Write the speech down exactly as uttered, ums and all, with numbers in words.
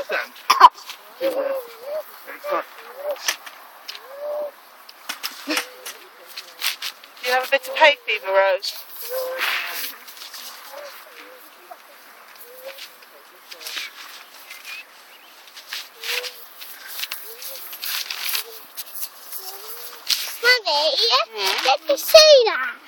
then? Yeah. Do you have a bit of hay fever, Rose? Mummy, mm. let me see that.